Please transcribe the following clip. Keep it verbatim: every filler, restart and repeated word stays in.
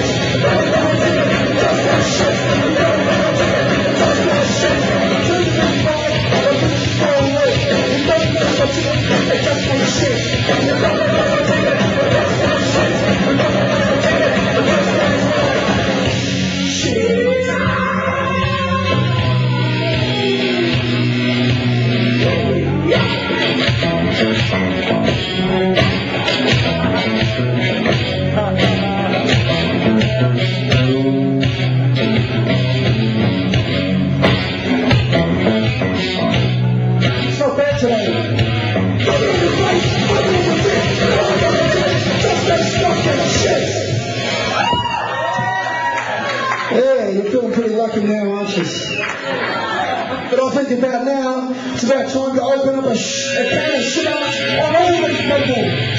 Yeah, you're feeling pretty lucky now, aren't you? But I think about now, it's about time to open up a, sh a can of shit on all these people.